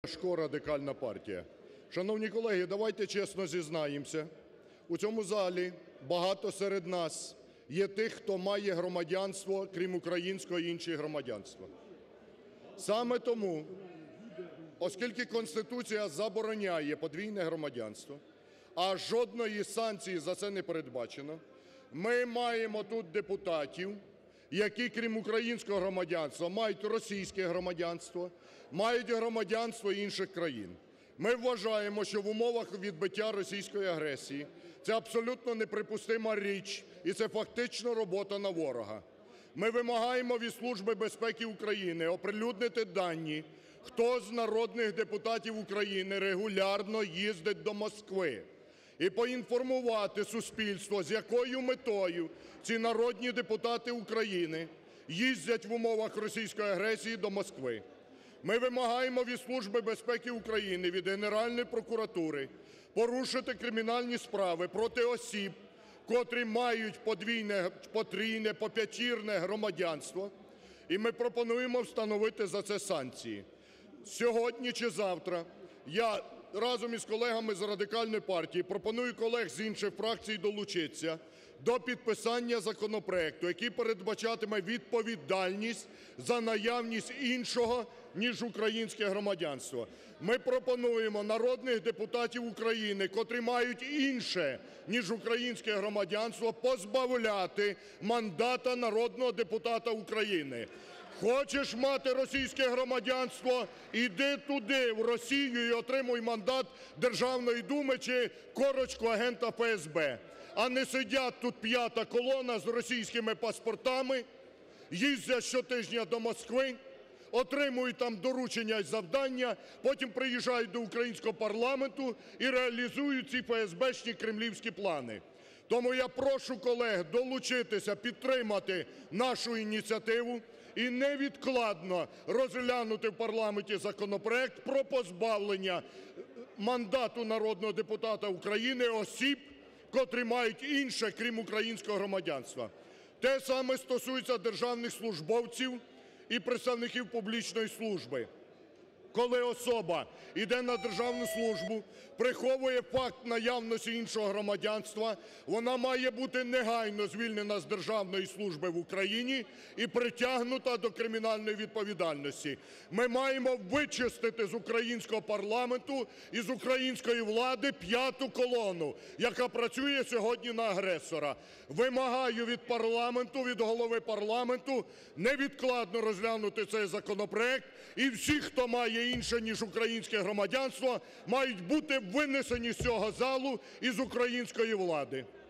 Ляшко, Радикальна партія. Шановні колеги, давайте чесно зізнаємося, у цьому залі багато серед нас є тих, хто має громадянство, крім українського, і інші громадянства. Саме тому, оскільки Конституція забороняє подвійне громадянство, а жодної санкції за це не передбачено, ми маємо тут депутатів, які, крім українського громадянства, мають російське громадянство, мають громадянство інших країн. Ми вважаємо, що в умовах відбиття російської агресії це абсолютно неприпустима річ і це фактично робота на ворога. Ми вимагаємо від Служби безпеки України оприлюднити дані, хто з народних депутатів України регулярно їздить до Москви, і поінформувати суспільство, з якою метою ці народні депутати України їздять в умовах російської агресії до Москви. Ми вимагаємо від Служби безпеки України, від Генеральної прокуратури порушити кримінальні справи проти осіб, котрі мають подвійне, потрійне, поп'ятірне громадянство, і ми пропонуємо встановити за це санкції. Сьогодні чи завтра я разом із колегами з Радикальної партії пропоную колег з інших фракцій долучитися до підписання законопроекту, який передбачатиме відповідальність за наявність іншого, ніж українське громадянство. Ми пропонуємо народних депутатів України, котрі мають інше, ніж українське громадянство, позбавляти мандата народного депутата України. Хочеш мати російське громадянство – іди туди, в Росію, і отримуй мандат Державної думи чи корочку агента ФСБ. А не сидять тут п'ята колона з російськими паспортами, їздять щотижня до Москви, отримують там доручення і завдання, потім приїжджають до українського парламенту і реалізують ці ФСБшні кремлівські плани. Тому я прошу колег долучитися, підтримати нашу ініціативу і невідкладно розглянути в парламенті законопроект про позбавлення мандату народного депутата України осіб, котрі мають інше, крім українського громадянства. Те саме стосується державних службовців і представників публічної служби. Коли особа йде на державну службу, приховує факт наявності іншого громадянства, вона має бути негайно звільнена з державної служби в Україні і притягнута до кримінальної відповідальності. Ми маємо вичистити з українського парламенту і з української влади п'яту колону, яка працює сьогодні на агресора. Вимагаю від парламенту, від голови парламенту невідкладно розглянути цей законопроект, і всі, хто має інше, ніж українське громадянство, мають бути винесені з цього залу і з української влади.